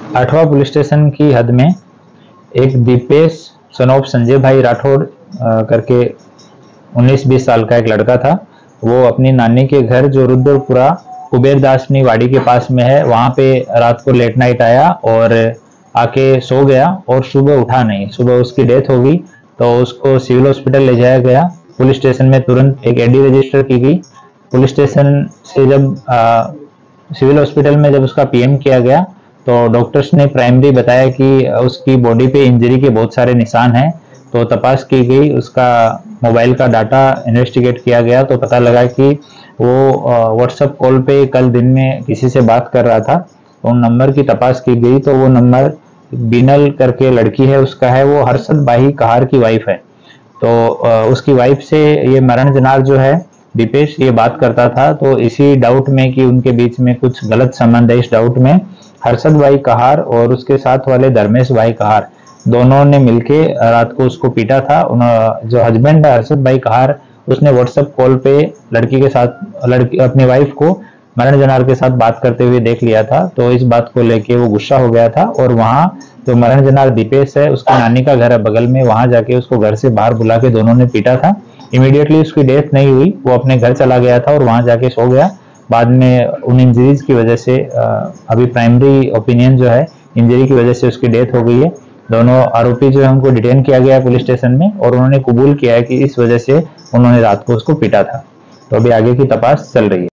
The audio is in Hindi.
आठवां पुलिस स्टेशन की हद में एक दीपेश सन ऑफ संजय भाई राठौड़ करके 19-20 साल का एक लड़का था। वो अपनी नानी के घर जो रुद्रपुरा कुबेरदासनी वाड़ी के पास में है, वहां पे रात को लेट नाइट आया और आके सो गया और सुबह उठा नहीं। सुबह उसकी डेथ हो गई तो उसको सिविल हॉस्पिटल ले जाया गया। पुलिस स्टेशन में तुरंत एक एडी रजिस्टर की गई। पुलिस स्टेशन से जब सिविल हॉस्पिटल में जब उसका पीएम किया गया तो डॉक्टर्स ने प्राइमरी बताया कि उसकी बॉडी पे इंजरी के बहुत सारे निशान हैं। तो तपास की गई, उसका मोबाइल का डाटा इन्वेस्टिगेट किया गया तो पता लगा कि वो व्हाट्सएप कॉल पे कल दिन में किसी से बात कर रहा था। तो उन नंबर की तपास की गई तो वो नंबर बीनल करके लड़की है उसका है, वो हर्षद भाई कहार की वाइफ है। तो उसकी वाइफ से ये मरण जनार जो है दीपेश ये बात करता था। तो इसी डाउट में कि उनके बीच में कुछ गलत संबंध है, इस डाउट में हर्षद भाई कहार और उसके साथ वाले धर्मेश भाई कहार दोनों ने मिलके रात को उसको पीटा था। जो हस्बैंड है हर्षद भाई कहार, उसने व्हाट्सएप कॉल पे लड़की के साथ अपनी वाइफ को मरण जनार के साथ बात करते हुए देख लिया था। तो इस बात को लेके वो गुस्सा हो गया था और वहां जो मरण जनार दीपेश है उसकी नानी का घर है बगल में, वहां जाके उसको घर से बाहर बुला के दोनों ने पीटा था। इमीडिएटली उसकी डेथ नहीं हुई, वो अपने घर चला गया था और वहां जाके सो गया। बाद में उन इंजरीज की वजह से अभी प्राइमरी ओपिनियन जो है इंजरी की वजह से उसकी डेथ हो गई है। दोनों आरोपी जो है उनको डिटेन किया गया पुलिस स्टेशन में और उन्होंने कबूल किया है कि इस वजह से उन्होंने रात को उसको पीटा था। तो अभी आगे की तपास चल रही है।